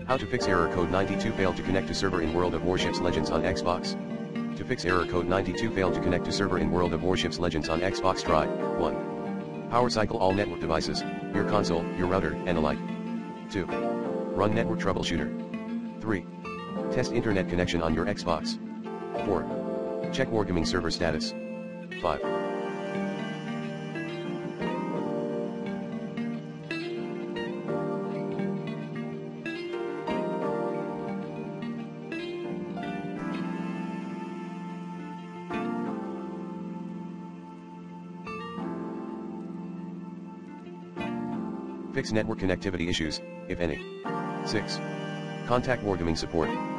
How to fix error code 92 failed to connect to server in World of Warships Legends on Xbox. To fix error code 92 failed to connect to server in World of Warships Legends on Xbox, try 1. Power cycle all network devices, your console, your router, and the like. 2. Run network troubleshooter. 3. Test internet connection on your Xbox. 4. Check Wargaming server status. 5. Fix network connectivity issues, if any. 6. Contact Wargaming support.